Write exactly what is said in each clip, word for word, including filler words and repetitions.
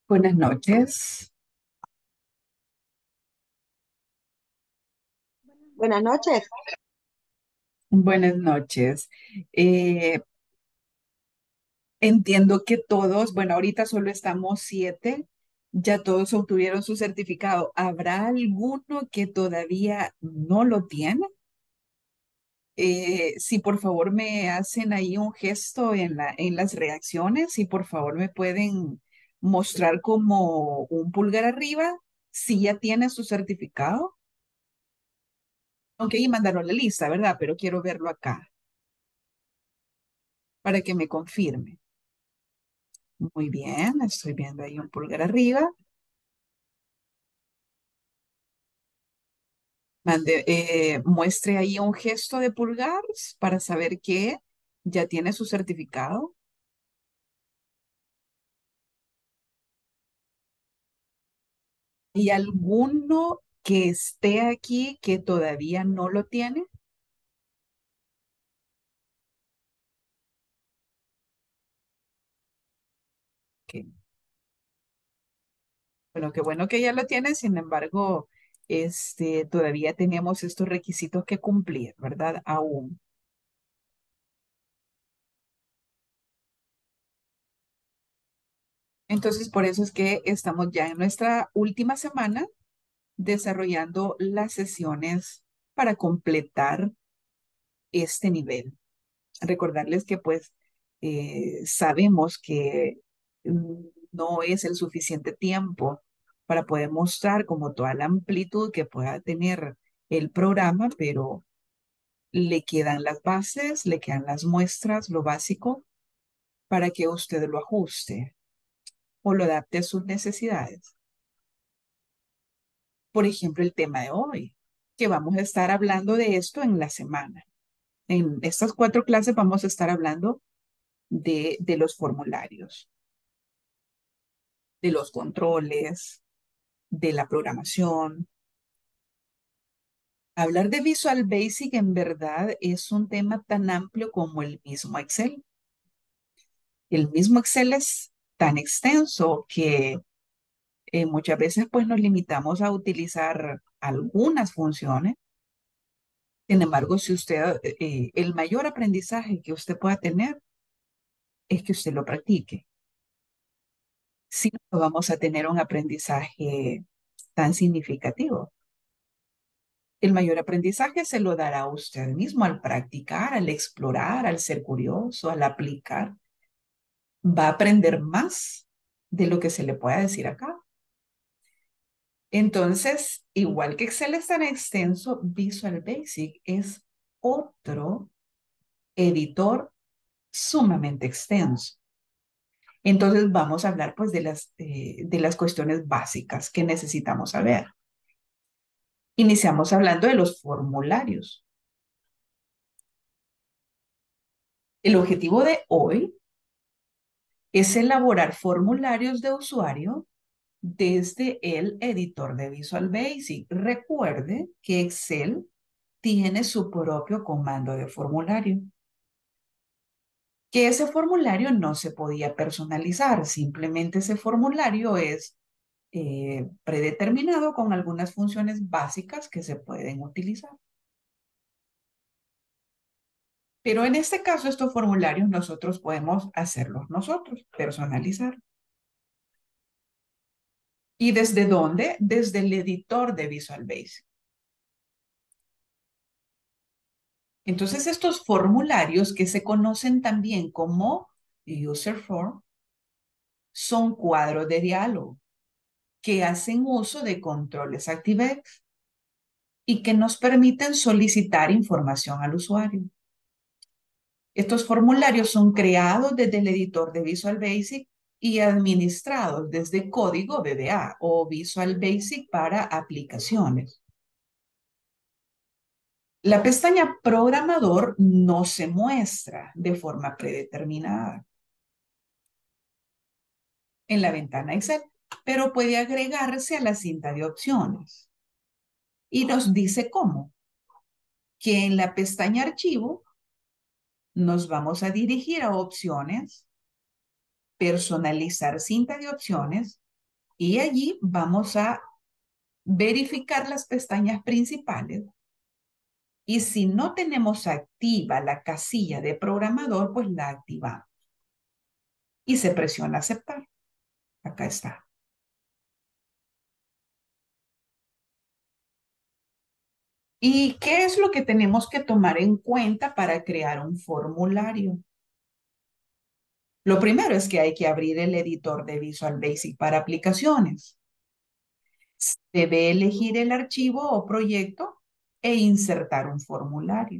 Buenas noches. Buenas noches. Buenas noches. Eh, Entiendo que todos, bueno, ahorita solo estamos siete, ya todos obtuvieron su certificado. ¿Habrá alguno que todavía no lo tiene? Eh, si por favor me hacen ahí un gesto en la, en las reacciones, y por favor me pueden mostrar como un pulgar arriba si ya tiene su certificado. Aunque ahí mandaron la lista, ¿verdad? Pero quiero verlo acá para que me confirme. Muy bien, estoy viendo ahí un pulgar arriba. Mande, eh, muestre ahí un gesto de pulgar para saber que ya tiene su certificado. ¿Y alguno que esté aquí que todavía no lo tiene? Que, bueno, qué bueno que ya lo tiene, sin embargo, este, todavía tenemos estos requisitos que cumplir, ¿verdad? Aún. Entonces, por eso es que estamos ya en nuestra última semana desarrollando las sesiones para completar este nivel. Recordarles que pues eh, sabemos que mm, no es el suficiente tiempo para poder mostrar como toda la amplitud que pueda tener el programa, pero le quedan las bases, le quedan las muestras, lo básico, para que usted lo ajuste o lo adapte a sus necesidades. Por ejemplo, el tema de hoy, que vamos a estar hablando de esto en la semana. En estas cuatro clases vamos a estar hablando de, de los formularios, de los controles, de la programación. Hablar de Visual Basic en verdad es un tema tan amplio como el mismo Excel. El mismo Excel es tan extenso que eh, muchas veces pues nos limitamos a utilizar algunas funciones. Sin embargo, si usted, eh, eh, el mayor aprendizaje que usted pueda tener es que usted lo practique. Si no, vamos a tener un aprendizaje tan significativo. El mayor aprendizaje se lo dará a usted mismo al practicar, al explorar, al ser curioso, al aplicar. Va a aprender más de lo que se le pueda decir acá. Entonces, igual que Excel es tan extenso, Visual Basic es otro editor sumamente extenso. Entonces, vamos a hablar pues de las, eh, de las cuestiones básicas que necesitamos saber. Iniciamos hablando de los formularios. El objetivo de hoy es elaborar formularios de usuario desde el editor de Visual Basic. Recuerde que Excel tiene su propio comando de formulario, que ese formulario no se podía personalizar, simplemente ese formulario es eh, predeterminado con algunas funciones básicas que se pueden utilizar. Pero en este caso, estos formularios nosotros podemos hacerlos nosotros, personalizar. ¿Y desde dónde? Desde el editor de Visual Basic. Entonces, estos formularios que se conocen también como user form son cuadros de diálogo que hacen uso de controles ActiveX y que nos permiten solicitar información al usuario. Estos formularios son creados desde el editor de Visual Basic y administrados desde código V B A o Visual Basic para aplicaciones. La pestaña Programador no se muestra de forma predeterminada en la ventana Excel, pero puede agregarse a la cinta de opciones. Y nos dice cómo, que en la pestaña Archivo nos vamos a dirigir a Opciones, Personalizar cinta de opciones Y allí vamos a verificar las pestañas principales. Y si no tenemos activa la casilla de programador, pues la activamos. Y se presiona aceptar. Acá está. ¿Y qué es lo que tenemos que tomar en cuenta para crear un formulario? Lo primero es que hay que abrir el editor de Visual Basic para aplicaciones. Debe elegir el archivo o proyecto e insertar un formulario.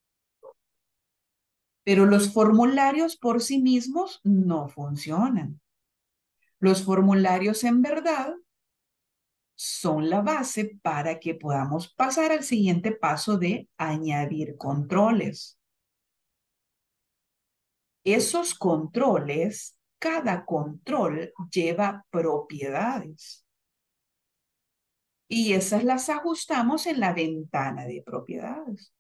Pero los formularios por sí mismos no funcionan. Los formularios en verdad son la base para que podamos pasar al siguiente paso de añadir controles. Esos controles, cada control lleva propiedades. Y esas las ajustamos en la ventana de propiedades.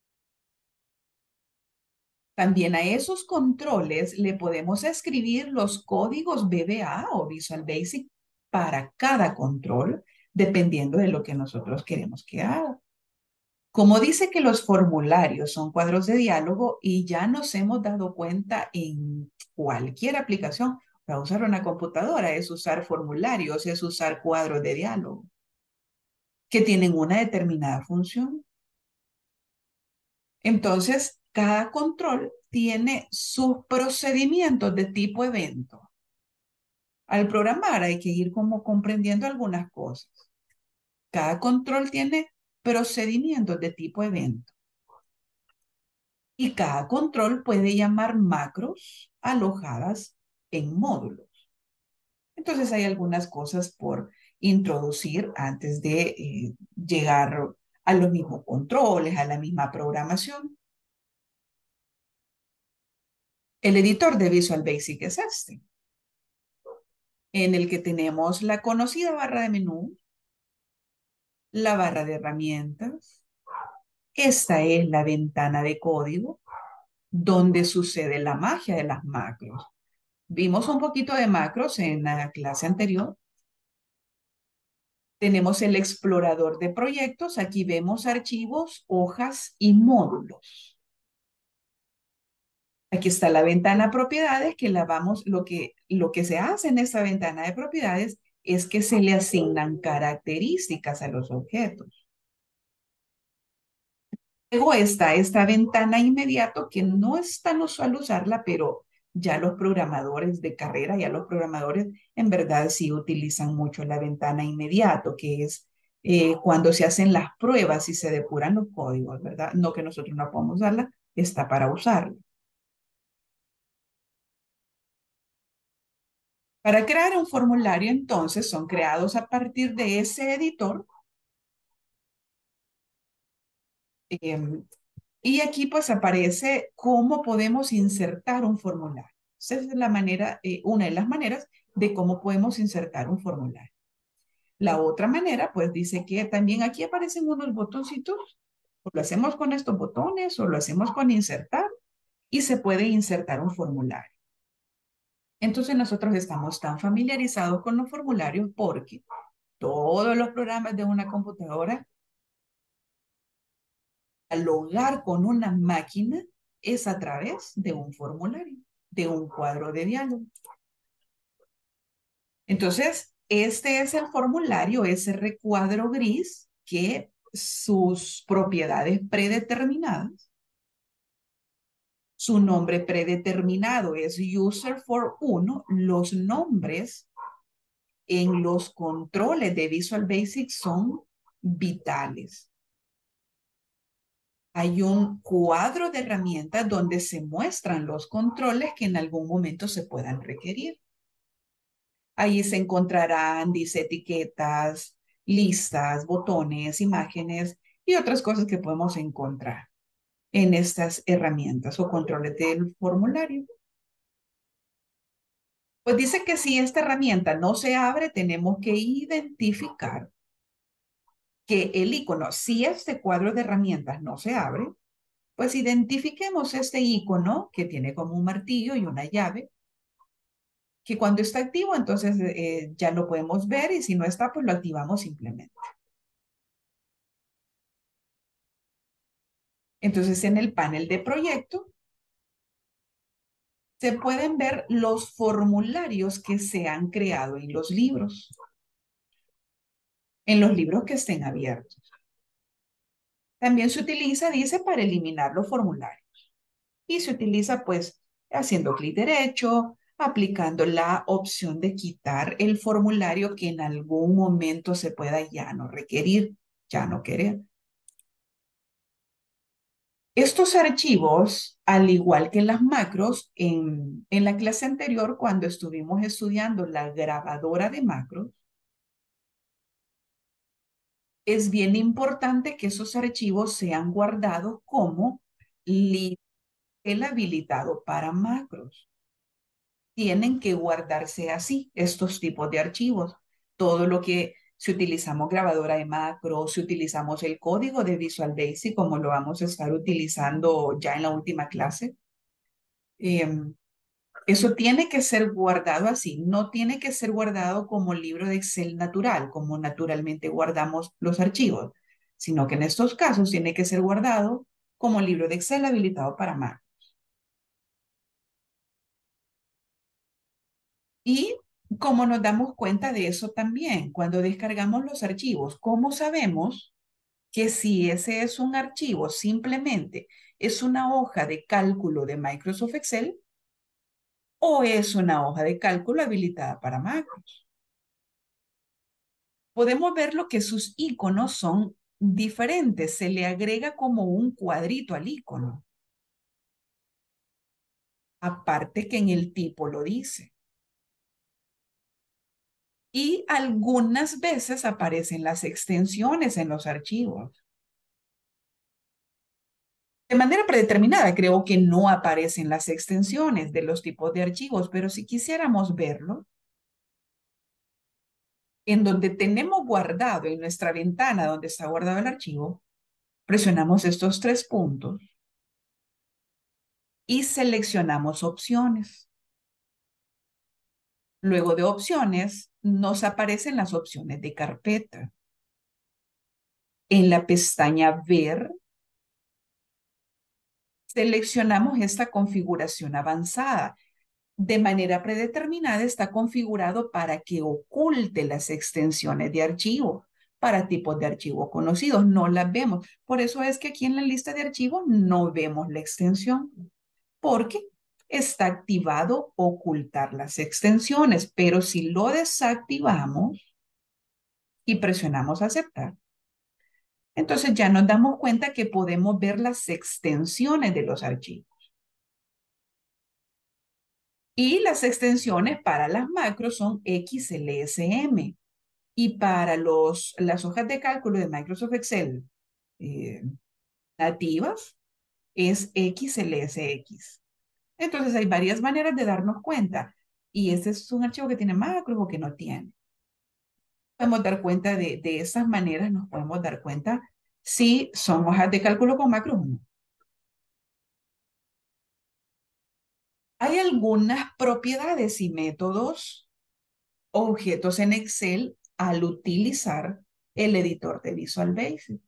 También a esos controles le podemos escribir los códigos V B A o Visual Basic para cada control, dependiendo de lo que nosotros queremos que haga. Como dice que los formularios son cuadros de diálogo y ya nos hemos dado cuenta en cualquier aplicación, para usar una computadora es usar formularios, es usar cuadros de diálogo que tienen una determinada función. Entonces, cada control tiene sus procedimientos de tipo evento. Al programar hay que ir como comprendiendo algunas cosas. Cada control tiene procedimientos de tipo evento. Y cada control puede llamar macros alojadas en módulos. Entonces hay algunas cosas por introducir antes de eh, llegar a los mismos controles, a la misma programación. El editor de Visual Basic es este, en el que tenemos la conocida barra de menú, la barra de herramientas. Esta es la ventana de código, donde sucede la magia de las macros. Vimos un poquito de macros en la clase anterior. Tenemos el explorador de proyectos. Aquí vemos archivos, hojas y módulos. Aquí está la ventana propiedades, que la vamos, lo que, lo que se hace en esta ventana de propiedades es que se le asignan características a los objetos. Luego está esta ventana inmediato, que no es tan usual usarla, pero ya los programadores de carrera, ya los programadores en verdad sí utilizan mucho la ventana inmediato, que es eh, cuando se hacen las pruebas y se depuran los códigos, ¿verdad? No que nosotros no podamos usarla, está para usarla. Para crear un formulario, entonces, son creados a partir de ese editor. Eh, y aquí pues aparece cómo podemos insertar un formulario. Esa es la manera, eh, una de las maneras de cómo podemos insertar un formulario. La otra manera, pues dice que también aquí aparecen unos botoncitos. O lo hacemos con estos botones o lo hacemos con insertar y se puede insertar un formulario. Entonces nosotros estamos tan familiarizados con los formularios porque todos los programas de una computadora, al logar con una máquina, es a través de un formulario, de un cuadro de diálogo. Entonces, este es el formulario, ese recuadro gris que sus propiedades predeterminadas, su nombre predeterminado es user for uno, los nombres en los controles de Visual Basic son vitales. Hay un cuadro de herramientas donde se muestran los controles que en algún momento se puedan requerir. Ahí se encontrarán, dice, etiquetas, listas, botones, imágenes y otras cosas que podemos encontrar en estas herramientas o controles del formulario. Pues dice que si esta herramienta no se abre, tenemos que identificar que el icono, si este cuadro de herramientas no se abre, pues identifiquemos este icono que tiene como un martillo y una llave que cuando está activo, entonces eh, ya lo podemos ver y si no está, pues lo activamos simplemente. Entonces, en el panel de proyecto se pueden ver los formularios que se han creado en los libros, en los libros que estén abiertos. También se utiliza, dice, para eliminar los formularios. Y se utiliza, pues, haciendo clic derecho, aplicando la opción de quitar el formulario que en algún momento se pueda ya no requerir, ya no querer. Estos archivos, al igual que las macros, en, en la clase anterior, cuando estuvimos estudiando la grabadora de macros, es bien importante que esos archivos sean guardados como el habilitado para macros. Tienen que guardarse así, estos tipos de archivos. Todo lo que, si utilizamos grabadora de macros, si utilizamos el código de Visual Basic, como lo vamos a estar utilizando ya en la última clase, eh, eso tiene que ser guardado así, no tiene que ser guardado como libro de Excel natural, como naturalmente guardamos los archivos, sino que en estos casos tiene que ser guardado como libro de Excel habilitado para Mac. Y cómo nos damos cuenta de eso también, cuando descargamos los archivos, ¿cómo sabemos que si ese es un archivo simplemente es una hoja de cálculo de Microsoft Excel o es una hoja de cálculo habilitada para macros? Podemos ver lo que sus iconos son diferentes. Se le agrega como un cuadrito al icono. Aparte que en el tipo lo dice. Y algunas veces aparecen las extensiones en los archivos. De manera predeterminada, creo que no aparecen las extensiones de los tipos de archivos, pero si quisiéramos verlo, en donde tenemos guardado en nuestra ventana donde está guardado el archivo, presionamos estos tres puntos y seleccionamos opciones. Luego de opciones, nos aparecen las opciones de carpeta. En la pestaña Ver, seleccionamos esta configuración avanzada. De manera predeterminada está configurado para que oculte las extensiones de archivo para tipos de archivo conocidos. No las vemos. Por eso es que aquí en la lista de archivos no vemos la extensión, porque está activado ocultar las extensiones, pero si lo desactivamos y presionamos aceptar, entonces ya nos damos cuenta que podemos ver las extensiones de los archivos. Y las extensiones para las macros son X L S M. Y para los, las hojas de cálculo de Microsoft Excel eh, nativas es X L S X. Entonces hay varias maneras de darnos cuenta. Y este es un archivo que tiene macros o que no tiene. Podemos dar cuenta de, de esas maneras, nos podemos dar cuenta si son hojas de cálculo con macros o no. Hay algunas propiedades y métodos, objetos en Excel al utilizar el editor de Visual Basic.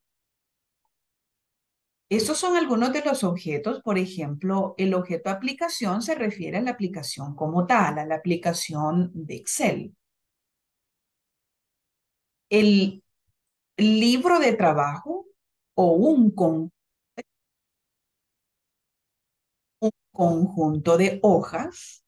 Estos son algunos de los objetos. Por ejemplo, el objeto aplicación se refiere a la aplicación como tal, a la aplicación de Excel. El libro de trabajo o un, con, un conjunto de hojas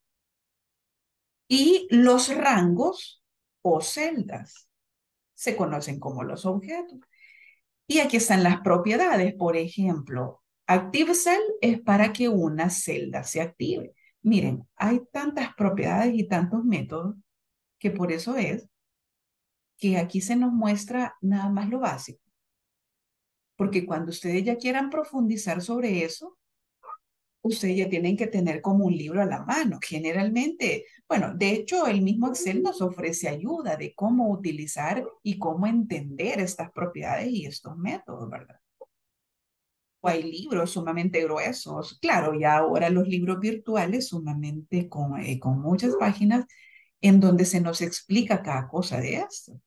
y los rangos o celdas se conocen como los objetos. Y aquí están las propiedades. Por ejemplo, Active Cell es para que una celda se active. Miren, hay tantas propiedades y tantos métodos que por eso es que aquí se nos muestra nada más lo básico. Porque cuando ustedes ya quieran profundizar sobre eso, ustedes ya tienen que tener como un libro a la mano. Generalmente, bueno, de hecho, el mismo Excel nos ofrece ayuda de cómo utilizar y cómo entender estas propiedades y estos métodos, ¿verdad? O hay libros sumamente gruesos. Claro, ya ahora los libros virtuales sumamente con, eh, con muchas páginas en donde se nos explica cada cosa de esto.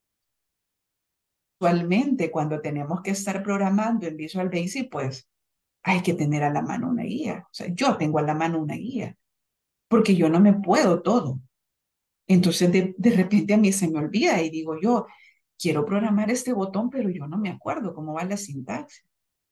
Actualmente, cuando tenemos que estar programando en Visual Basic, pues hay que tener a la mano una guía. O sea, yo tengo a la mano una guía, porque yo no me puedo todo. Entonces, de, de repente a mí se me olvida y digo yo, quiero programar este botón, pero yo no me acuerdo cómo va la sintaxis.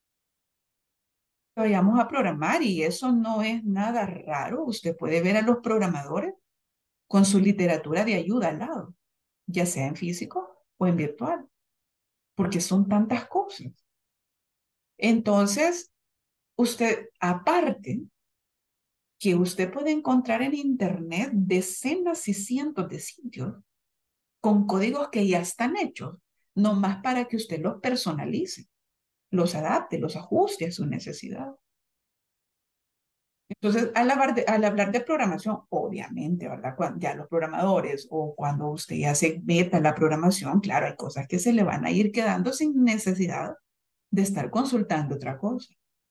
Vayamos a programar y eso no es nada raro. Usted puede ver a los programadores con su literatura de ayuda al lado, ya sea en físico o en virtual, porque son tantas cosas. Entonces, usted, aparte, que usted puede encontrar en Internet decenas y cientos de sitios con códigos que ya están hechos, nomás para que usted los personalice, los adapte, los ajuste a su necesidad. Entonces, al hablar de, al hablar de programación, obviamente, ¿verdad? Cuando ya los programadores o cuando usted ya se meta en la programación, claro, hay cosas que se le van a ir quedando sin necesidad de estar consultando otra cosa.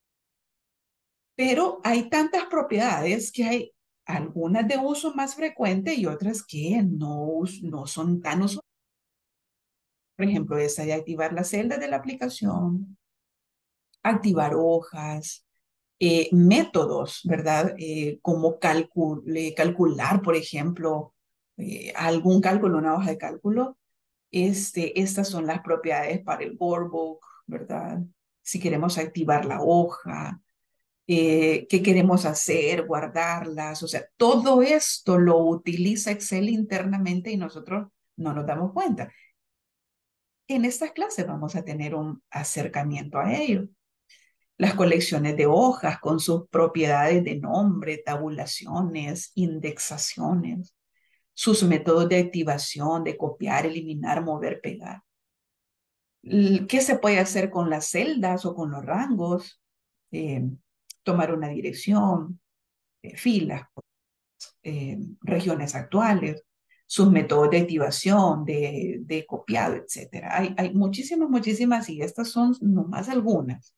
Pero hay tantas propiedades que hay algunas de uso más frecuente y otras que no, no son tan usuales. Por ejemplo, esa de activar las celdas de la aplicación, activar hojas, eh, métodos, ¿verdad? Eh, como calcul eh, calcular, por ejemplo, eh, algún cálculo, una hoja de cálculo. Este, estas son las propiedades para el workbook, ¿verdad? Si queremos activar la hoja, eh, qué queremos hacer, guardarlas, o sea, todo esto lo utiliza Excel internamente y nosotros no nos damos cuenta. En estas clases vamos a tener un acercamiento a ello. Las colecciones de hojas con sus propiedades de nombre, tabulaciones, indexaciones, sus métodos de activación, de copiar, eliminar, mover, pegar. ¿Qué se puede hacer con las celdas o con los rangos? Eh, tomar una dirección, eh, filas, eh, regiones actuales, sus métodos de activación, de, de copiado, etcétera. Hay, hay muchísimas, muchísimas y estas son nomás algunas.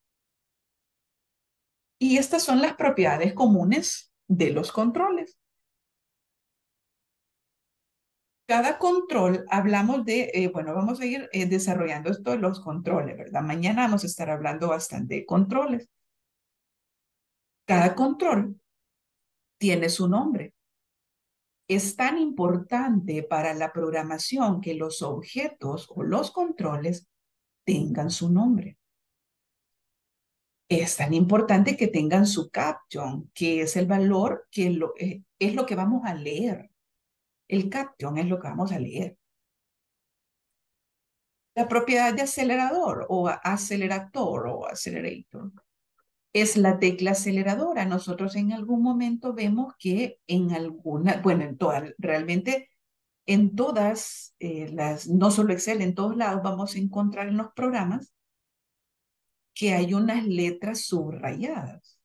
Y estas son las propiedades comunes de los controles. Cada control, hablamos de, eh, bueno, vamos a ir eh, desarrollando esto de los controles, ¿verdad? Mañana vamos a estar hablando bastante de controles. Cada control tiene su nombre. Es tan importante para la programación que los objetos o los controles tengan su nombre. Es tan importante que tengan su caption, que es el valor que lo, eh, es lo que vamos a leer. El caption es lo que vamos a leer. La propiedad de acelerador o acelerator o accelerator es la tecla aceleradora. Nosotros en algún momento vemos que en alguna, bueno, en todas, realmente en todas eh, las, no solo Excel, en todos lados vamos a encontrar en los programas que hay unas letras subrayadas,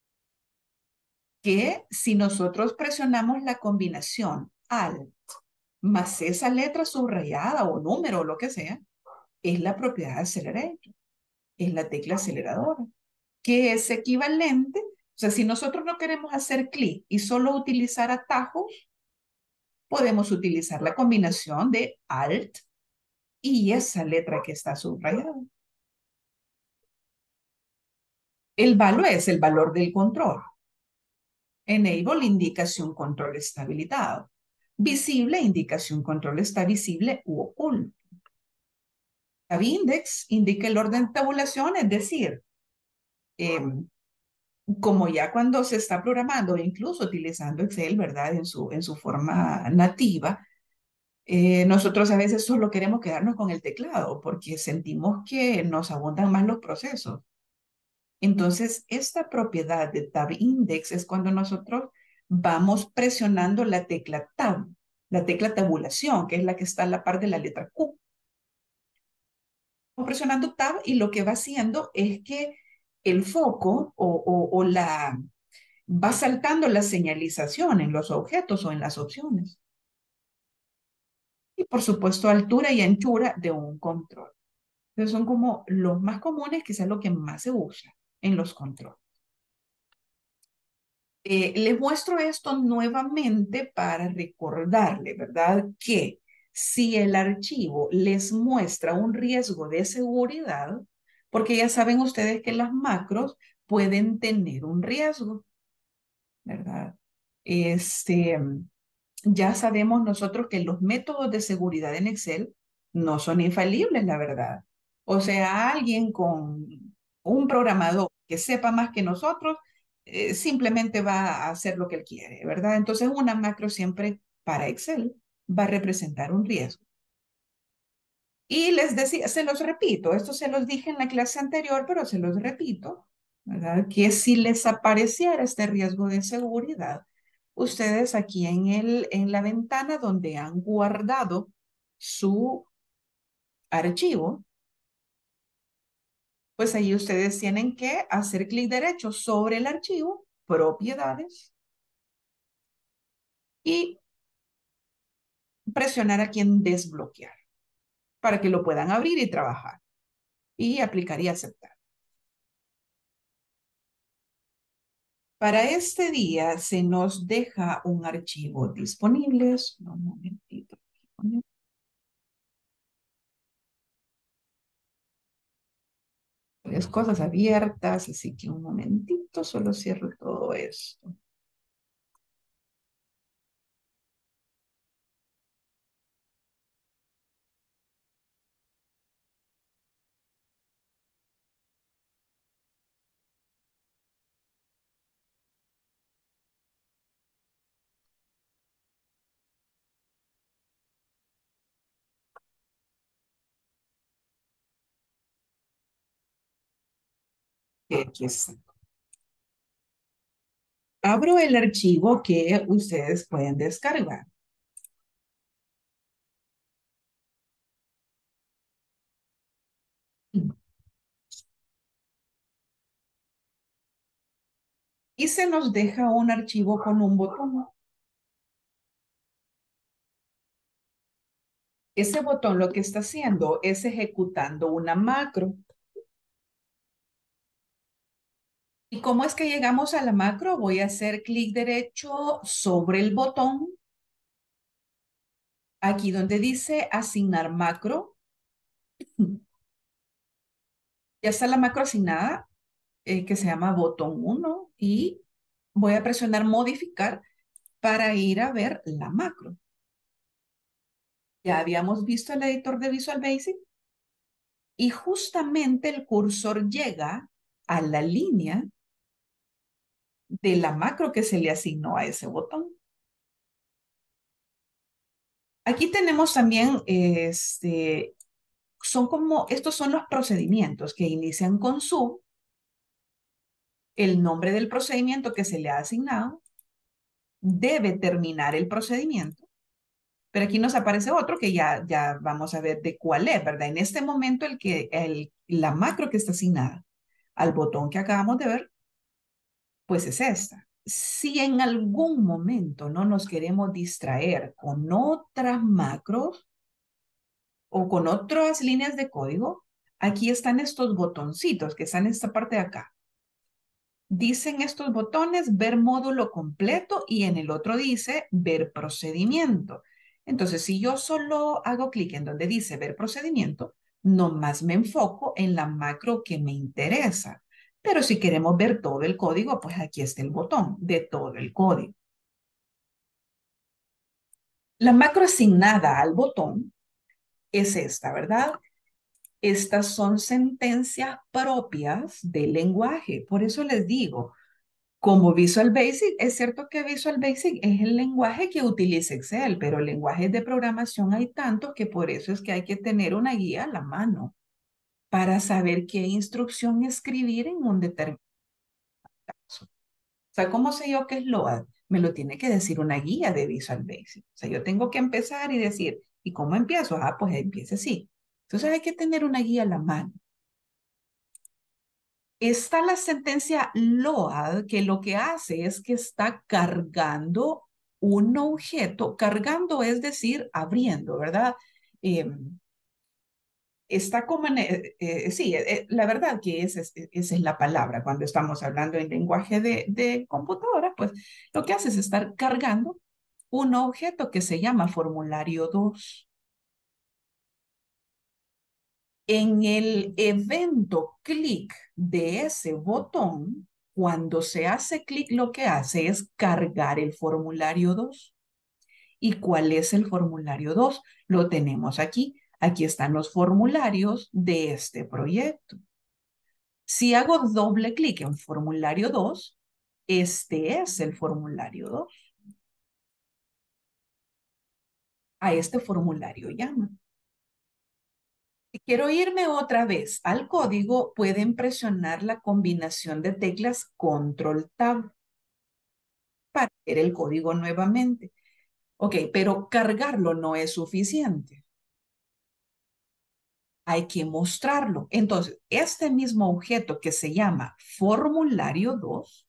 que si nosotros presionamos la combinación Alt más esa letra subrayada o número o lo que sea, es la propiedad de accelerator, es la tecla aceleradora, que es equivalente, o sea, si nosotros no queremos hacer clic y solo utilizar atajos, podemos utilizar la combinación de Alt y esa letra que está subrayada. El valor es el valor del control. Enable indica si un control está habilitado. Visible indica si un control está visible u oculto. Tab index indica el orden de tabulación, es decir, eh, como ya cuando se está programando, incluso utilizando Excel, ¿verdad? En su, en su forma nativa, eh, nosotros a veces solo queremos quedarnos con el teclado porque sentimos que nos abundan más los procesos. Entonces, esta propiedad de tab index es cuando nosotros vamos presionando la tecla tab, la tecla tabulación, que es la que está a la par de la letra Q. Vamos presionando tab y lo que va haciendo es que el foco o, o, o la va saltando la señalización en los objetos o en las opciones. Y por supuesto, altura y anchura de un control. Entonces son como los más comunes, quizás lo que más se usa en los controles. Eh, les muestro esto nuevamente para recordarle, ¿verdad? Que si el archivo les muestra un riesgo de seguridad, porque ya saben ustedes que las macros pueden tener un riesgo, ¿verdad? Este, ya sabemos nosotros que los métodos de seguridad en Excel no son infalibles, la verdad. O sea, alguien con un programador que sepa más que nosotros, eh, simplemente va a hacer lo que él quiere, ¿verdad? Entonces, una macro siempre para Excel va a representar un riesgo. Y les decía, se los repito, esto se los dije en la clase anterior, pero se los repito, ¿verdad? Que si les apareciera este riesgo de seguridad, ustedes aquí en el, en la ventana donde han guardado su archivo, pues ahí ustedes tienen que hacer clic derecho sobre el archivo, propiedades, y presionar aquí en desbloquear para que lo puedan abrir y trabajar. Y aplicar y aceptar. Para este día se nos deja un archivo disponible. Un momentito. Varias cosas abiertas, así que un momentito, solo cierro todo esto. Que aquí está. Abro el archivo que ustedes pueden descargar. Y se nos deja un archivo con un botón. Ese botón lo que está haciendo es ejecutando una macro. ¿Y cómo es que llegamos a la macro? Voy a hacer clic derecho sobre el botón, aquí donde dice asignar macro. Ya está la macro asignada, eh, que se llama botón uno, y voy a presionar modificar para ir a ver la macro. Ya habíamos visto el editor de Visual Basic y justamente el cursor llega a la línea de la macro que se le asignó a ese botón. Aquí tenemos también, este, son como, estos son los procedimientos que inician con su, el nombre del procedimiento que se le ha asignado, debe terminar el procedimiento, pero aquí nos aparece otro que ya, ya vamos a ver de cuál es, ¿verdad? En este momento el que, el, la macro que está asignada al botón que acabamos de ver, pues es esta. Si en algún momento no nos queremos distraer con otras macros o con otras líneas de código, aquí están estos botoncitos que están en esta parte de acá. Dicen estos botones ver módulo completo y en el otro dice ver procedimiento. Entonces, si yo solo hago clic en donde dice ver procedimiento, nomás me enfoco en la macro que me interesa. Pero si queremos ver todo el código, pues aquí está el botón de todo el código. La macro asignada al botón es esta, ¿verdad? Estas son sentencias propias del lenguaje. Por eso les digo, como Visual Basic, es cierto que Visual Basic es el lenguaje que utiliza Excel, pero lenguajes de programación hay tantos que por eso es que hay que tener una guía a la mano para saber qué instrucción escribir en un determinado caso. O sea, ¿cómo sé yo qué es LOAD? Me lo tiene que decir una guía de Visual Basic. O sea, yo tengo que empezar y decir, ¿y cómo empiezo? Ah, pues empiece así. Entonces hay que tener una guía a la mano. Está la sentencia LOAD, que lo que hace es que está cargando un objeto, cargando es decir, abriendo, ¿verdad? Eh, está como, en, eh, eh, sí, eh, la verdad que esa es, esa es la palabra. Cuando estamos hablando en lenguaje de, de computadora, pues lo que hace es estar cargando un objeto que se llama formulario dos. En el evento clic de ese botón, cuando se hace clic, lo que hace es cargar el formulario dos. ¿Y cuál es el formulario dos? Lo tenemos aquí. Aquí están los formularios de este proyecto. Si hago doble clic en formulario dos, este es el formulario dos. A este formulario llama. Si quiero irme otra vez al código, pueden presionar la combinación de teclas Control Tab para ver el código nuevamente. Ok, pero cargarlo no es suficiente. Hay que mostrarlo. Entonces, este mismo objeto que se llama formulario dos,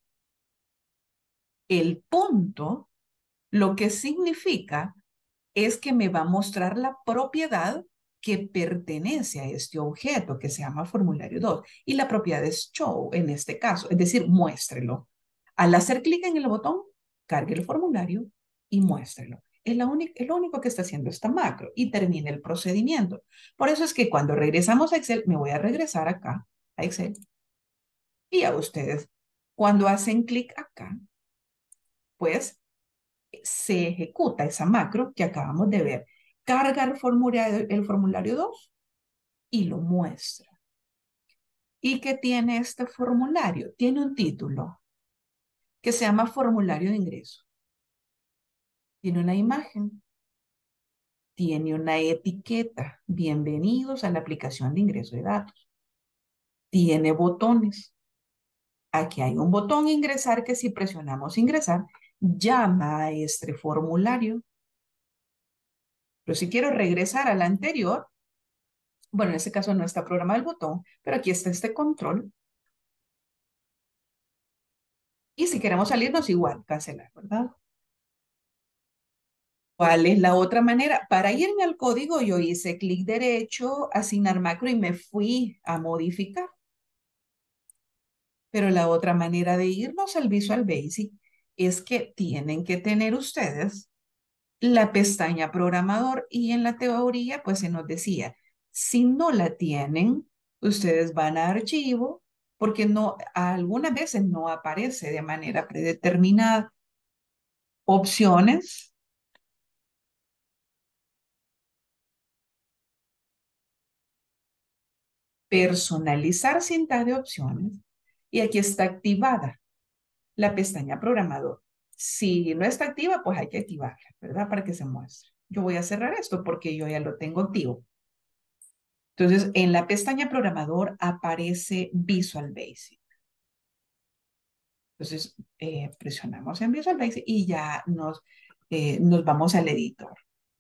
el punto, lo que significa es que me va a mostrar la propiedad que pertenece a este objeto que se llama formulario dos. Y la propiedad es show en este caso, es decir, muéstrelo. Al hacer clic en el botón, cargue el formulario y muéstrelo. Es, la única, es lo único que está haciendo esta macro y termina el procedimiento. Por eso es que cuando regresamos a Excel, me voy a regresar acá a Excel y a ustedes. Cuando hacen clic acá, pues se ejecuta esa macro que acabamos de ver. Carga el formulario, el formulario dos y lo muestra. ¿Y qué tiene este formulario? Tiene un título que se llama formulario de ingreso. Tiene una imagen. Tiene una etiqueta. Bienvenidos a la aplicación de ingreso de datos. Tiene botones. Aquí hay un botón ingresar que si presionamos ingresar, llama a este formulario. Pero si quiero regresar al anterior, bueno, en este caso no está programado el botón, pero aquí está este control. Y si queremos salirnos igual, cancelar, ¿verdad? ¿Cuál es la otra manera? Para irme al código, yo hice clic derecho, asignar macro y me fui a modificar. Pero la otra manera de irnos al Visual Basic es que tienen que tener ustedes la pestaña programador y en la teoría, pues se nos decía, si no la tienen, ustedes van a archivo porque no, algunas veces no aparece de manera predeterminada. Opciones, personalizar cinta de opciones y aquí está activada la pestaña programador. Si no está activa, pues hay que activarla, ¿verdad? Para que se muestre. Yo voy a cerrar esto porque yo ya lo tengo activo. Entonces, en la pestaña programador aparece Visual Basic. Entonces, eh, presionamos en Visual Basic y ya nos, eh, nos vamos al editor.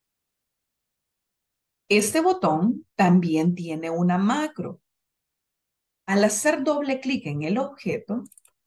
Este botón también tiene una macro. Al hacer doble clic en el objeto,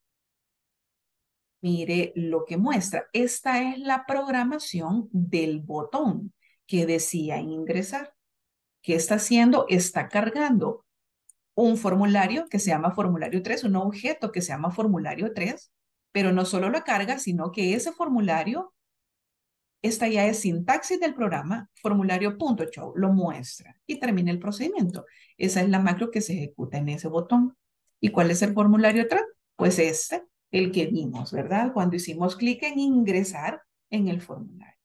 mire lo que muestra. Esta es la programación del botón que decía ingresar. ¿Qué está haciendo? Está cargando un formulario que se llama formulario tres, un objeto que se llama formulario tres, pero no solo lo carga, sino que ese formulario, esta ya es sintaxis del programa, formulario.show, lo muestra y termina el procedimiento. Esa es la macro que se ejecuta en ese botón. ¿Y cuál es el formulario tres? Pues este, el que vimos, ¿verdad? Cuando hicimos clic en ingresar en el formulario.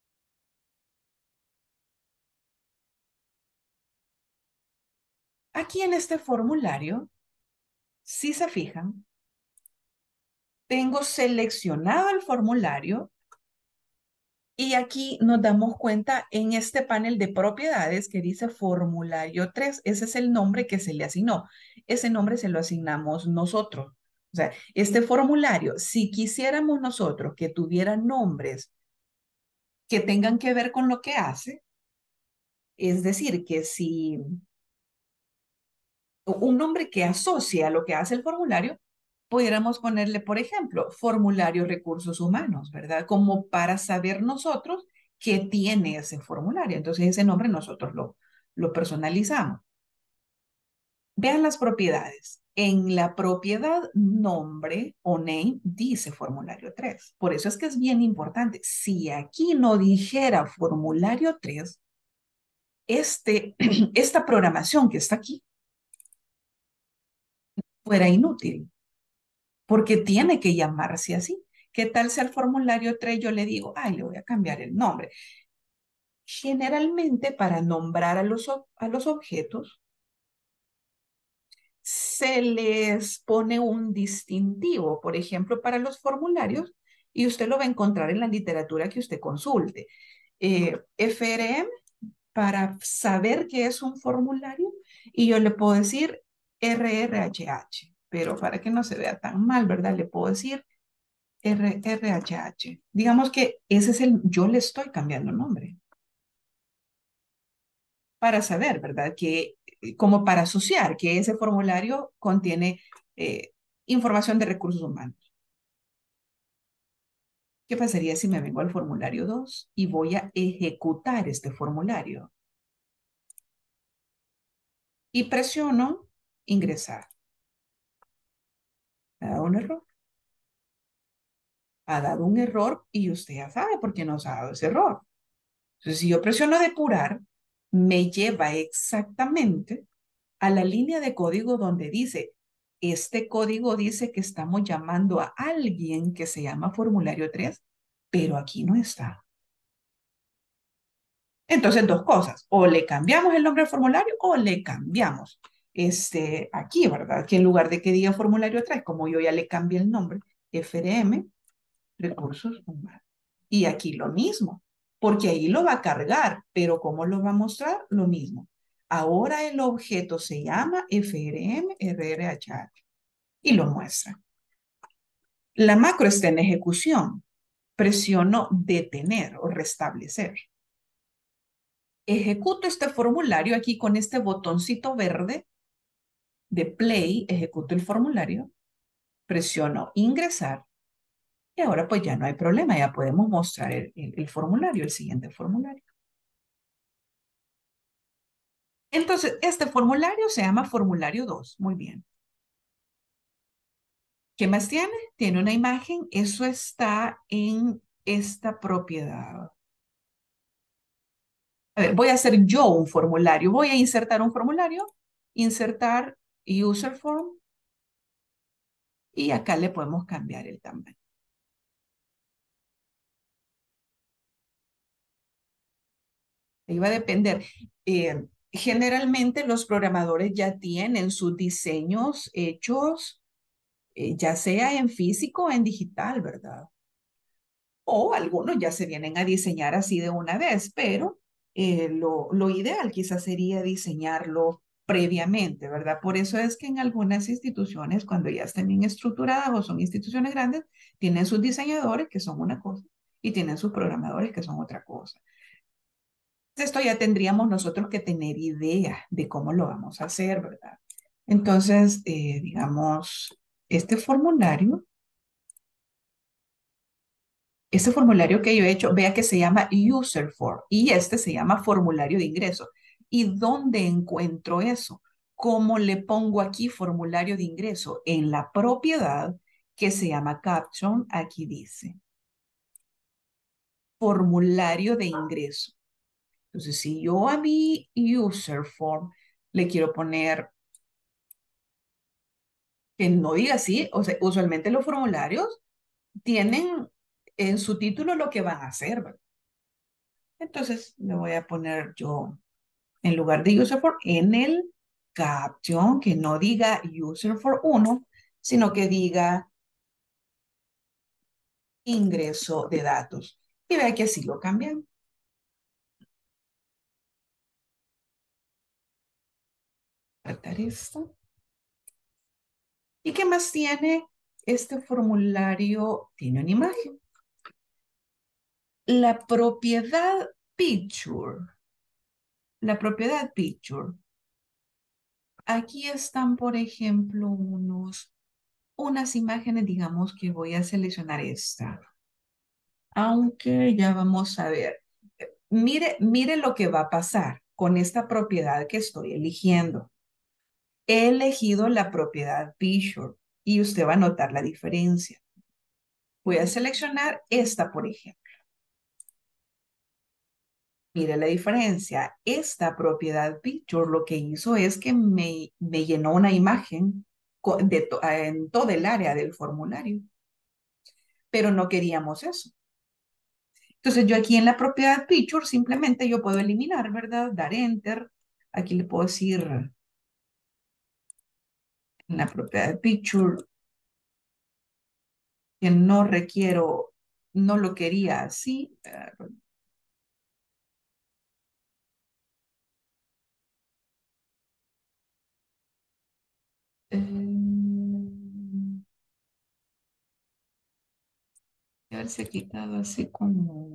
Aquí en este formulario, si se fijan, tengo seleccionado el formulario y aquí nos damos cuenta en este panel de propiedades que dice formulario tres. Ese es el nombre que se le asignó. Ese nombre se lo asignamos nosotros. O sea, este formulario, si quisiéramos nosotros que tuviera nombres que tengan que ver con lo que hace, es decir, que si un nombre que asocia a lo que hace el formulario, pudiéramos ponerle, por ejemplo, formulario recursos humanos, ¿verdad? Como para saber nosotros qué tiene ese formulario. Entonces, ese nombre nosotros lo, lo personalizamos. Vean las propiedades. En la propiedad nombre o name dice formulario tres. Por eso es que es bien importante. Si aquí no dijera formulario tres, este, esta programación que está aquí fuera inútil, porque tiene que llamarse así. ¿Qué tal si al formulario tres yo le digo, ay, le voy a cambiar el nombre? Generalmente para nombrar a los, a los objetos, se les pone un distintivo, por ejemplo, para los formularios, y usted lo va a encontrar en la literatura que usted consulte. Eh, F R M, para saber qué es un formulario, y yo le puedo decir R R H H, pero para que no se vea tan mal, ¿verdad? Le puedo decir R R H H. Digamos que ese es el, yo le estoy cambiando el nombre para saber, ¿verdad? Que, eh, como para asociar que ese formulario contiene eh, información de recursos humanos. ¿Qué pasaría si me vengo al formulario dos y voy a ejecutar este formulario? Y presiono ingresar. ¿Ha dado un error? Ha dado un error y usted ya sabe por qué nos ha dado ese error. Entonces, si yo presiono depurar, me lleva exactamente a la línea de código donde dice, este código dice que estamos llamando a alguien que se llama formulario tres, pero aquí no está. Entonces, dos cosas, o le cambiamos el nombre al formulario o le cambiamos este, aquí, ¿verdad? Que en lugar de que diga formulario tres, como yo ya le cambié el nombre, F R M, recursos humanos. Y aquí lo mismo, porque ahí lo va a cargar, pero ¿cómo lo va a mostrar? Lo mismo. Ahora el objeto se llama F R M R R H H y lo muestra. La macro está en ejecución. Presiono detener o restablecer. Ejecuto este formulario aquí con este botoncito verde de play, ejecuto el formulario, presiono ingresar y ahora pues ya no hay problema, ya podemos mostrar el, el, el formulario, el siguiente formulario. Entonces, este formulario se llama formulario dos. Muy bien. ¿Qué más tiene? Tiene una imagen. Eso está en esta propiedad. A ver, voy a hacer yo un formulario. Voy a insertar un formulario. Insertar user form. Y acá le podemos cambiar el tamaño. Ahí va a depender. Eh, generalmente los programadores ya tienen sus diseños hechos, eh, ya sea en físico o en digital, ¿verdad? O algunos ya se vienen a diseñar así de una vez, pero eh, lo, lo ideal quizás sería diseñarlo previamente, ¿verdad? Por eso es que en algunas instituciones, cuando ya están bien estructuradas o son instituciones grandes, tienen sus diseñadores, que son una cosa, y tienen sus programadores, que son otra cosa. Esto ya tendríamos nosotros que tener idea de cómo lo vamos a hacer, ¿verdad? Entonces, eh, digamos, este formulario Este formulario que yo he hecho, vea que se llama User Form y este se llama formulario de ingreso. ¿Y dónde encuentro eso? ¿Cómo le pongo aquí formulario de ingreso? En la propiedad que se llama Caption, aquí dice formulario de ingreso. Entonces, si yo a mi User Form le quiero poner que no diga así, o sea, usualmente los formularios tienen en su título lo que van a hacer, ¿verdad? Entonces, le voy a poner yo en lugar de user for, en el caption, que no diga user for uno, sino que diga ingreso de datos. Y vea que así lo cambian. Tratar esto. ¿Y qué más tiene? Este formulario tiene una imagen. La propiedad picture. La propiedad picture. Aquí están, por ejemplo, unos, unas imágenes, digamos que voy a seleccionar esta. Aunque ya vamos a ver. Mire, mire lo que va a pasar con esta propiedad que estoy eligiendo. he elegido la propiedad Picture y usted va a notar la diferencia. Voy a seleccionar esta, por ejemplo. Mire la diferencia. Esta propiedad Picture lo que hizo es que me, me llenó una imagen de to en todo el área del formulario, pero no queríamos eso. Entonces yo aquí en la propiedad Picture simplemente yo puedo eliminar, ¿verdad? Dar Enter. Aquí le puedo decir en la propiedad Picture que no requiero, no lo quería así. Eh, haberse quitado así como...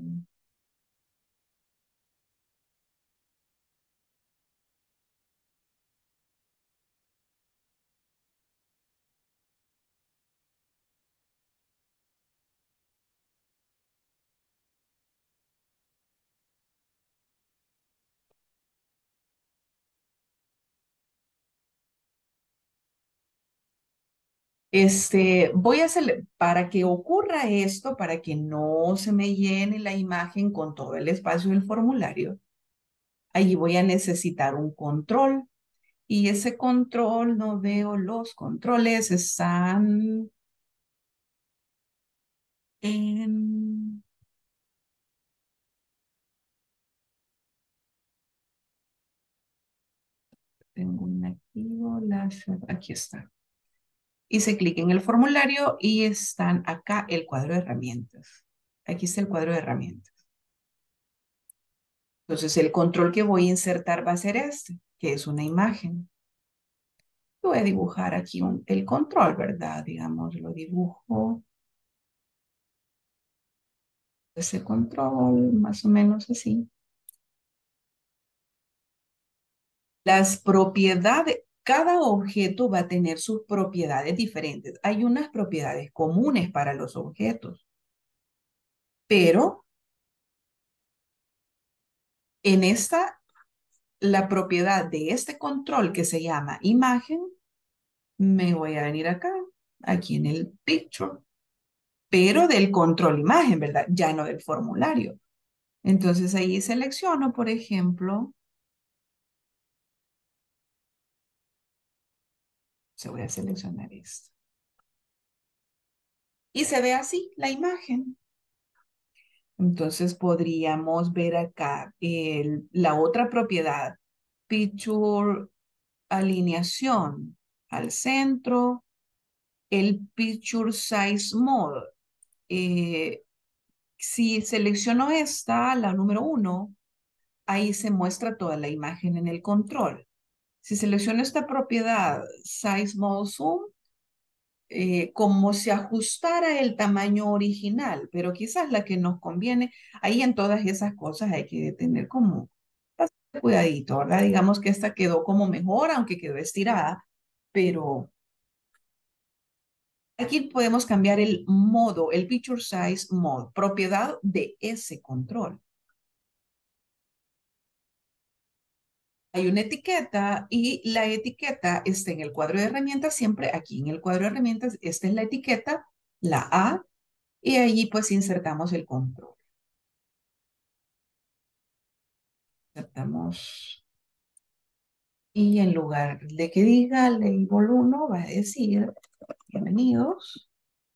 Este, voy a hacer, para que ocurra esto, para que no se me llene la imagen con todo el espacio del formulario, allí voy a necesitar un control. Y ese control, no veo los controles, están en... Tengo un activo, las, aquí está. Hice clic en el formulario y están acá el cuadro de herramientas. Aquí está el cuadro de herramientas. Entonces el control que voy a insertar va a ser este, que es una imagen. Voy a dibujar aquí un, el control, ¿verdad? Digamos, lo dibujo. Ese control, más o menos así. Las propiedades, cada objeto va a tener sus propiedades diferentes. Hay unas propiedades comunes para los objetos, pero en esta, la propiedad de este control que se llama imagen, me voy a venir acá, aquí en el picture, pero del control imagen, ¿verdad? Ya no del formulario. Entonces ahí selecciono, por ejemplo, se voy a seleccionar esto. Y se ve así la imagen. Entonces podríamos ver acá el, la otra propiedad, Picture alineación al centro, el Picture Size Mode. Eh, si selecciono esta, la número uno, ahí se muestra toda la imagen en el control. Si selecciono esta propiedad, Size Mode Zoom, eh, como si ajustara el tamaño original, pero quizás la que nos conviene, ahí en todas esas cosas hay que tener como bastante cuidadito, ¿verdad? Digamos que esta quedó como mejor, aunque quedó estirada, pero aquí podemos cambiar el modo, el Picture Size Mode, propiedad de ese control. Hay una etiqueta y la etiqueta está en el cuadro de herramientas, siempre aquí en el cuadro de herramientas, esta es la etiqueta, la A, y allí pues insertamos el control. Insertamos, y en lugar de que diga label uno, va a decir bienvenidos.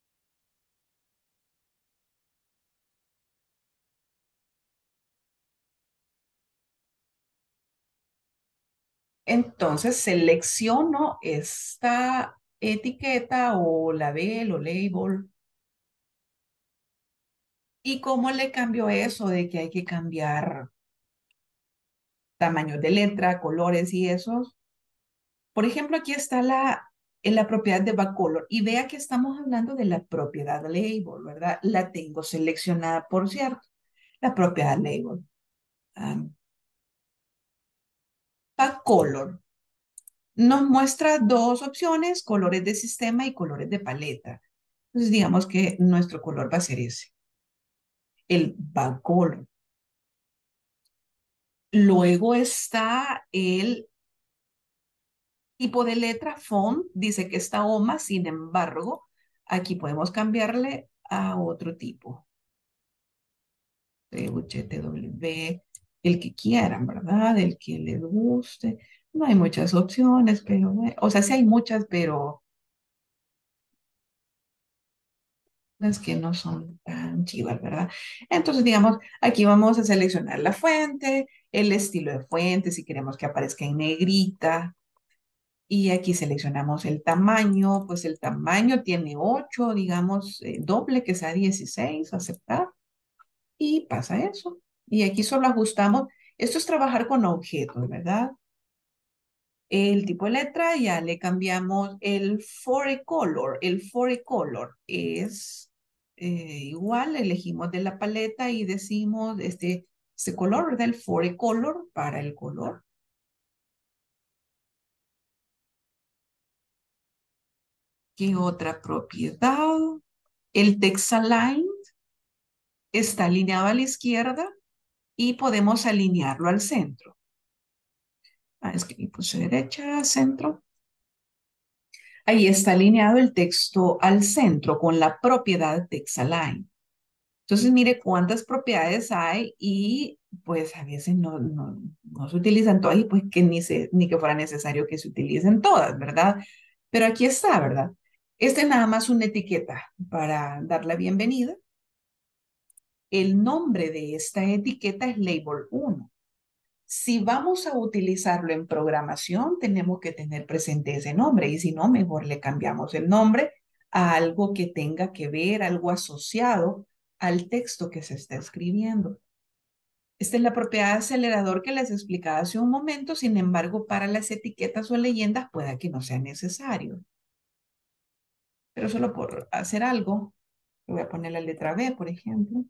Entonces selecciono esta etiqueta o label o label. ¿Y cómo le cambio eso de que hay que cambiar tamaños de letra, colores y esos? Por ejemplo, aquí está la, en la propiedad de backcolor y vea que estamos hablando de la propiedad label, ¿verdad? La tengo seleccionada, por cierto, la propiedad label. Um, backcolor nos muestra dos opciones, colores de sistema y colores de paleta. Entonces, digamos que nuestro color va a ser ese, el backcolor. Luego está el Tipo de letra, font, dice que está OMA, sin embargo, aquí podemos cambiarle a otro tipo. T H T W, el que quieran, ¿verdad? El que les guste. No hay muchas opciones, pero, bueno, o sea, sí hay muchas, pero las que no son tan chivas, ¿verdad? Entonces, digamos, aquí vamos a seleccionar la fuente, el estilo de fuente, si queremos que aparezca en negrita. Y aquí seleccionamos el tamaño, pues el tamaño tiene ocho, digamos, eh, doble que sea dieciséis, aceptar, y pasa eso. Y aquí solo ajustamos, esto es trabajar con objetos, ¿verdad? El tipo de letra ya le cambiamos el forecolor. El forecolor es eh, igual, elegimos de la paleta y decimos este, este color, ¿verdad? El forecolor para el color. ¿Qué otra propiedad? El text align está alineado a la izquierda y podemos alinearlo al centro. Ah, es que le puse derecha, centro. Ahí está alineado el texto al centro con la propiedad text align. Entonces, mire cuántas propiedades hay y pues a veces no, no, no se utilizan todas y pues que ni, se, ni que fuera necesario que se utilicen todas, ¿verdad? Pero aquí está, ¿verdad? Este es nada más una etiqueta para dar la bienvenida. El nombre de esta etiqueta es label uno. Si vamos a utilizarlo en programación, tenemos que tener presente ese nombre y si no, mejor le cambiamos el nombre a algo que tenga que ver, algo asociado al texto que se está escribiendo. Esta es la propiedad de acelerador que les explicaba hace un momento, sin embargo, para las etiquetas o leyendas pueda que no sea necesario. Pero solo por hacer algo, le voy a poner la letra B, por ejemplo.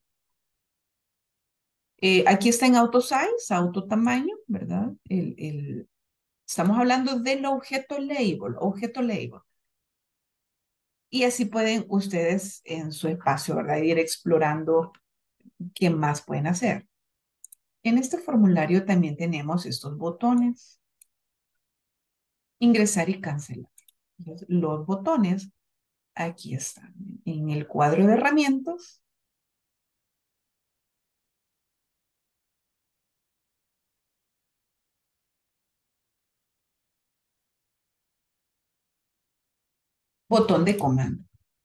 Eh, aquí está en auto size, auto tamaño, ¿verdad? El, el, estamos hablando del objeto label, objeto label. Y así pueden ustedes en su espacio, ¿verdad? Ir explorando qué más pueden hacer. En este formulario también tenemos estos botones. Ingresar y cancelar. Entonces, los botones aquí están. En el cuadro de herramientas, botón de comando.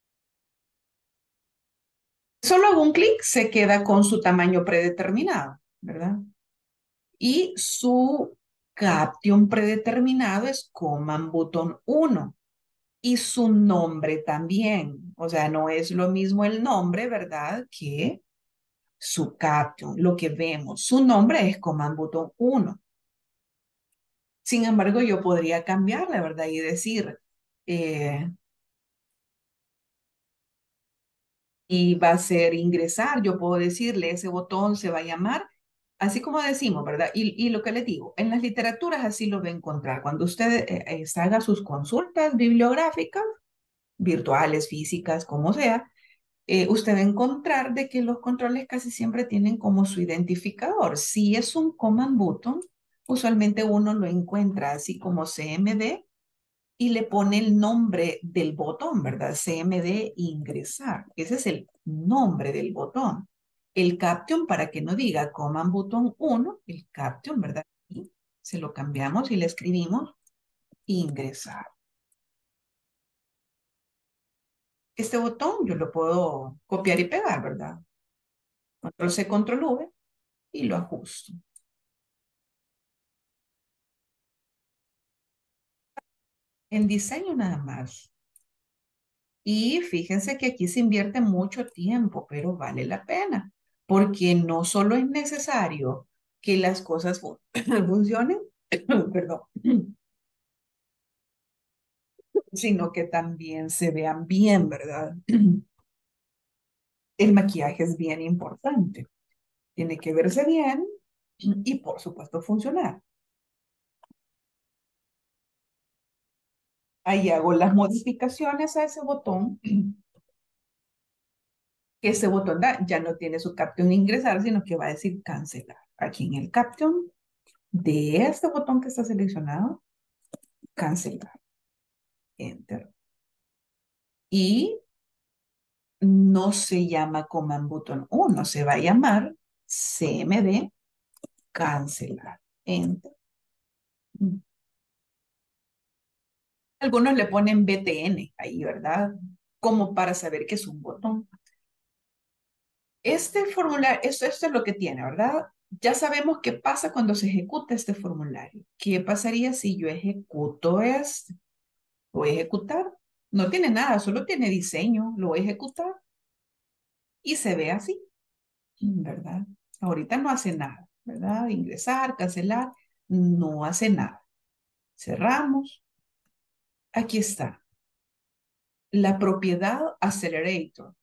Solo hago un clic, se queda con su tamaño predeterminado, ¿verdad? Y su caption predeterminado es Command Button uno. Y su nombre también. O sea, no es lo mismo el nombre, ¿verdad? Que su caption, lo que vemos. Su nombre es Command Button uno. Sin embargo, yo podría cambiarle, ¿verdad? Y decir, eh, y va a ser ingresar. Yo puedo decirle, ese botón se va a llamar, así como decimos, ¿verdad? Y, y lo que le digo, en las literaturas así lo va a encontrar. Cuando usted eh, eh, haga sus consultas bibliográficas, virtuales, físicas, como sea, eh, usted va a encontrar de que los controles casi siempre tienen como su identificador. Si es un command button, usualmente uno lo encuentra así como C M D y le pone el nombre del botón, ¿verdad? C M D ingresar. Ese es el nombre del botón. El caption, para que no diga command button uno, el caption, ¿verdad? Y se lo cambiamos y le escribimos ingresar. Este botón yo lo puedo copiar y pegar, ¿verdad? Control C, control V y lo ajusto. En diseño nada más. Y fíjense que aquí se invierte mucho tiempo, pero vale la pena, porque no solo es necesario que las cosas fu- funcionen, perdón, sino que también se vean bien, ¿verdad? El maquillaje es bien importante. Tiene que verse bien y, por supuesto, funcionar. Ahí hago las modificaciones a ese botón. Ese botón da- ya no tiene su caption ingresar, sino que va a decir cancelar. Aquí en el caption de este botón que está seleccionado, cancelar, enter. Y no se llama Command Button uno, se va a llamar C M D cancelar, enter. Algunos le ponen B T N ahí, ¿verdad? Como para saber que es un botón. Este formulario, esto, esto es lo que tiene, ¿verdad? Ya sabemos qué pasa cuando se ejecuta este formulario. ¿Qué pasaría si yo ejecuto este? Lo voy a ejecutar. No tiene nada, solo tiene diseño. Lo voy a ejecutar y se ve así, ¿verdad? Ahorita no hace nada, ¿verdad? Ingresar, cancelar, no hace nada. Cerramos. Aquí está. La propiedad Accelerator,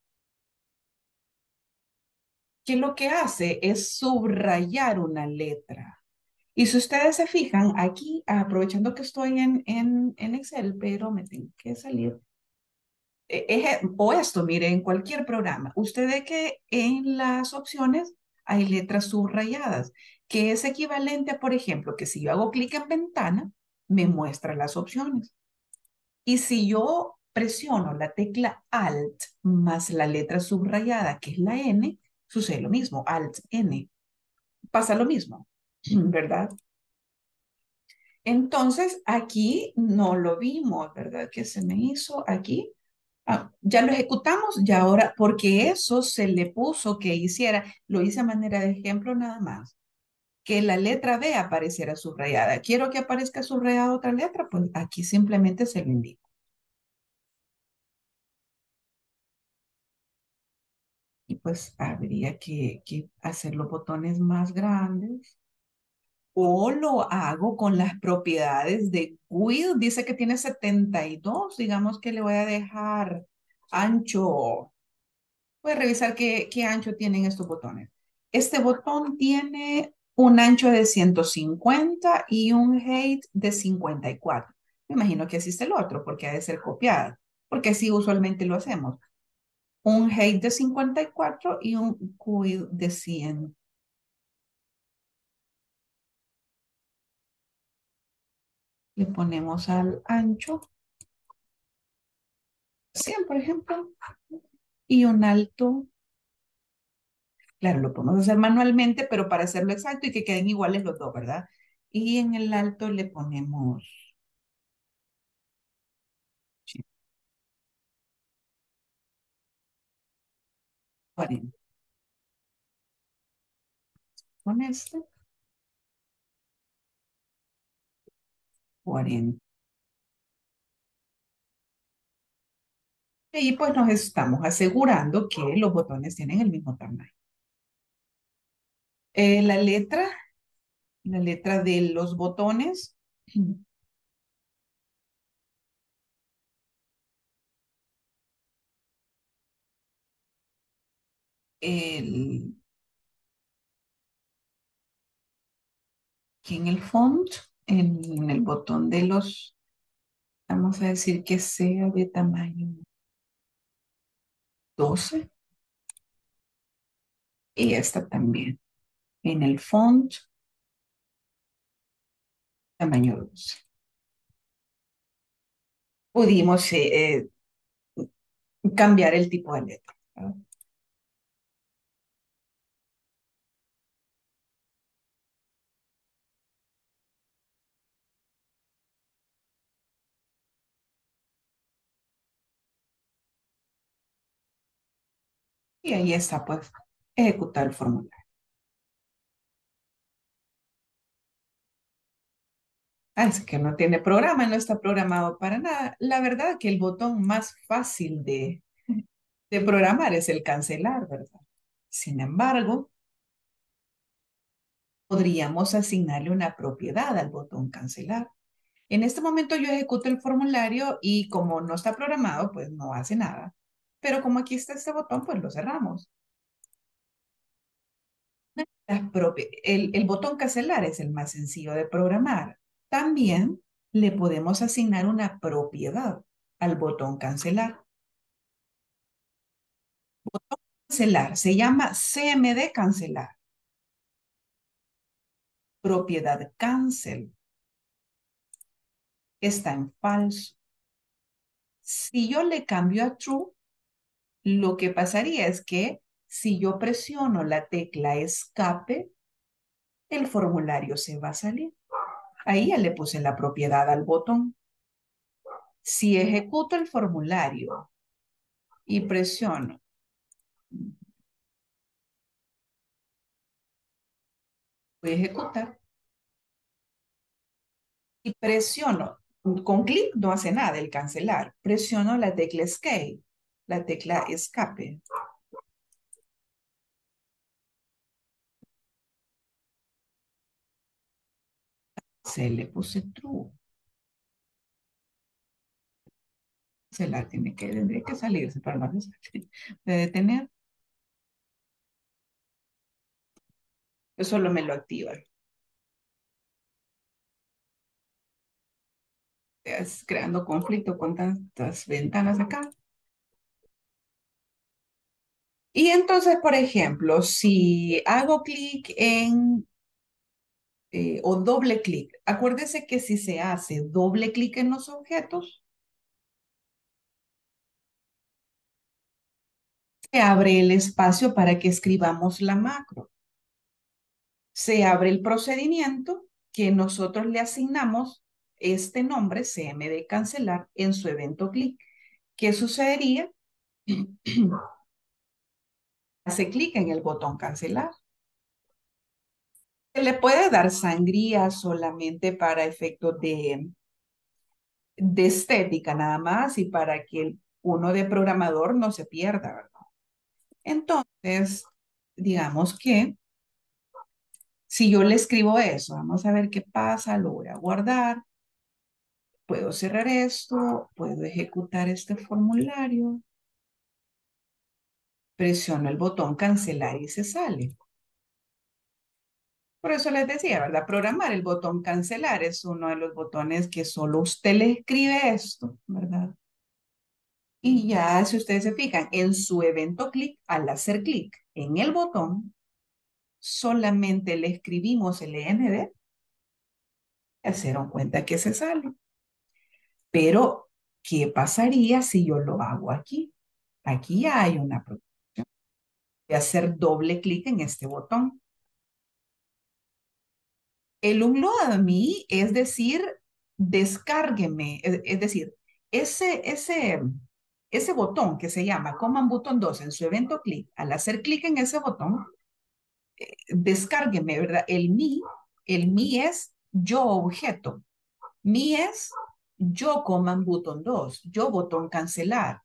que lo que hace es subrayar una letra. Y si ustedes se fijan, aquí, aprovechando que estoy en, en, en Excel, pero me tengo que salir, eh, eje- o esto, mire, en cualquier programa, usted ve que en las opciones hay letras subrayadas, que es equivalente a, por ejemplo, que si yo hago clic en ventana, me muestra las opciones. Y si yo presiono la tecla Alt más la letra subrayada, que es la N, sucede lo mismo, Alt N. Pasa lo mismo, ¿verdad? Entonces, aquí no lo vimos, ¿verdad? ¿Qué se me hizo aquí? Ah, ya lo ejecutamos, ya ahora, porque eso se le puso que hiciera, lo hice a manera de ejemplo nada más, que la letra B apareciera subrayada. ¿Quiero que aparezca subrayada otra letra? Pues aquí simplemente se lo indico. Y pues habría que, que hacer los botones más grandes. O lo hago con las propiedades de width. Dice que tiene setenta y dos. Digamos que le voy a dejar ancho. Voy a revisar qué, qué ancho tienen estos botones. Este botón tiene un ancho de ciento cincuenta y un height de cincuenta y cuatro. Me imagino que así es el otro, porque ha de ser copiada. Porque así usualmente lo hacemos. Un height de cincuenta y cuatro y un width de cien. Le ponemos al ancho cien, por ejemplo, y un alto. Claro, lo podemos hacer manualmente, pero para hacerlo exacto y que queden iguales los dos, ¿verdad? Y en el alto le ponemos cuarenta. Con este, cuarenta. Y pues nos estamos asegurando que los botones tienen el mismo tamaño. Eh, la letra, la letra de los botones, el, aquí en el font, en, en el botón de los, vamos a decir que sea de tamaño doce. Y esta también. En el font, tamaño doce. Pudimos eh, eh, cambiar el tipo de letra, ¿verdad? Y ahí está, pues, ejecutar el formulario. Ah, es que no tiene programa, no está programado para nada. La verdad que el botón más fácil de, de programar es el cancelar, ¿verdad? Sin embargo, podríamos asignarle una propiedad al botón cancelar. En este momento yo ejecuto el formulario y como no está programado, pues no hace nada. Pero como aquí está este botón, pues lo cerramos. Las propi- el, el botón cancelar es el más sencillo de programar. También le podemos asignar una propiedad al botón cancelar. Cancelar se llama C M D cancelar. Propiedad cancel. está en falso. Si yo le cambio a true, lo que pasaría es que si yo presiono la tecla escape, el formulario se va a salir. Ahí ya le puse la propiedad al botón. Si ejecuto el formulario y presiono, voy a ejecutar y presiono, con clic no hace nada el cancelar. Presiono la tecla escape, la tecla escape. Se le puse true. Se la tiene que, tendría que salirse para no de detener. Eso solo me lo activa. Es creando conflicto con tantas ventanas acá. Y entonces, por ejemplo, si hago clic en eh, o doble clic, acuérdese que si se hace doble clic en los objetos, se abre el espacio para que escribamos la macro. Se abre el procedimiento que nosotros le asignamos este nombre, cmd cancelar, en su evento clic. ¿Qué sucedería? Hace clic en el botón cancelar. Se le puede dar sangría solamente para efectos de, de estética nada más y para que el, uno de programador no se pierda, ¿verdad? Entonces, digamos que si yo le escribo eso, vamos a ver qué pasa, lo voy a guardar, puedo cerrar esto, puedo ejecutar este formulario, presiono el botón cancelar y se sale. Por eso les decía, ¿verdad? Programar el botón cancelar es uno de los botones que solo usted le escribe esto, ¿verdad? Y ya, si ustedes se fijan, en su evento clic, al hacer clic en el botón, solamente le escribimos el end, y se dieron cuenta que se sale. Pero, ¿qué pasaría si yo lo hago aquí? Aquí ya hay una protección de hacer doble clic en este botón. El unload me es decir, descárgueme, es, es decir, ese, ese, ese botón que se llama Command Button dos en su evento clic, al hacer clic en ese botón, descárgueme, ¿verdad? El me, el me es yo objeto. Me es yo command button dos, yo botón cancelar.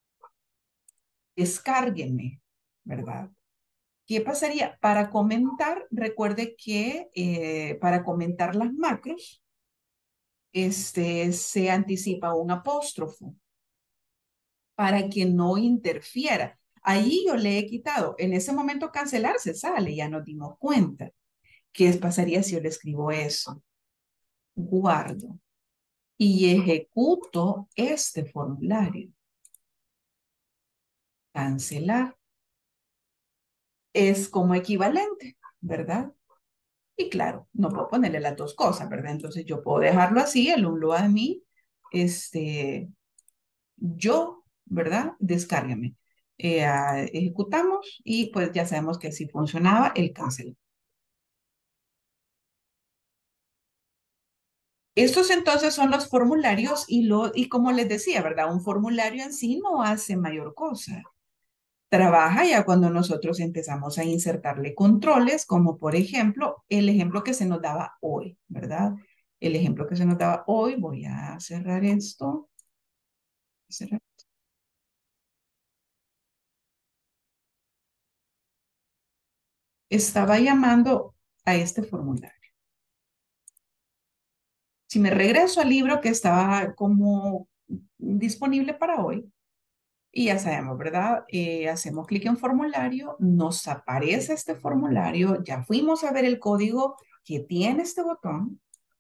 Descárgueme, ¿verdad? ¿Qué pasaría? Para comentar, recuerde que eh, para comentar las macros, este, se anticipa un apóstrofo para que no interfiera. Ahí yo le he quitado, en ese momento cancelar se sale, ya nos dimos cuenta. ¿Qué pasaría si yo le escribo eso? Guardo y ejecuto este formulario. Cancelar es como equivalente, ¿verdad? Y claro, no puedo ponerle las dos cosas, ¿verdad? Entonces yo puedo dejarlo así, el unload a mí, este, yo, ¿verdad? Descárgame. Eh, ah, ejecutamos y pues ya sabemos que así funcionaba el cancel. Estos entonces son los formularios y, lo, y como les decía, ¿verdad? Un formulario en sí no hace mayor cosa. Trabaja ya cuando nosotros empezamos a insertarle controles, como por ejemplo el ejemplo que se nos daba hoy, ¿verdad? El ejemplo que se nos daba hoy, voy a cerrar esto. Cerrar. Estaba llamando a este formulario. Si me regreso al libro que estaba como disponible para hoy, y ya sabemos, ¿verdad? Eh, hacemos clic en formulario, nos aparece este formulario, ya fuimos a ver el código que tiene este botón.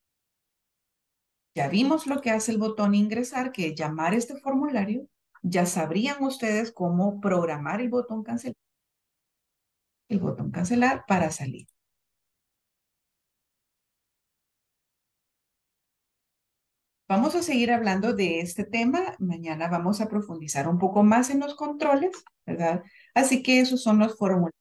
Ya vimos lo que hace el botón ingresar, que es llamar este formulario. Ya sabrían ustedes cómo programar el botón cancelar, el botón cancelar para salir. Vamos a seguir hablando de este tema. Mañana vamos a profundizar un poco más en los controles, ¿verdad? Así que esos son los formularios.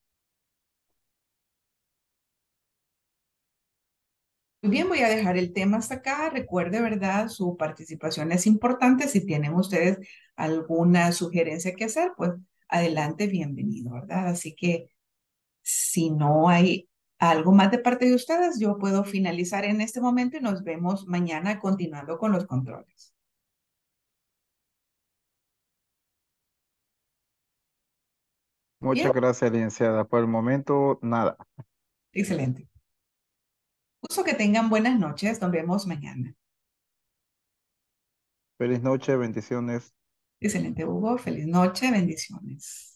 Muy bien, voy a dejar el tema hasta acá. Recuerde, ¿verdad? Su participación es importante. Si tienen ustedes alguna sugerencia que hacer, pues adelante, bienvenido, ¿verdad? Así que si no hay algo más de parte de ustedes, yo puedo finalizar en este momento y nos vemos mañana continuando con los controles. Bien, Muchas gracias, licenciada. Por el momento, nada. excelente. Gusto que tengan buenas noches. Nos vemos mañana. Feliz noche, bendiciones. Excelente, Hugo. Feliz noche. Bendiciones.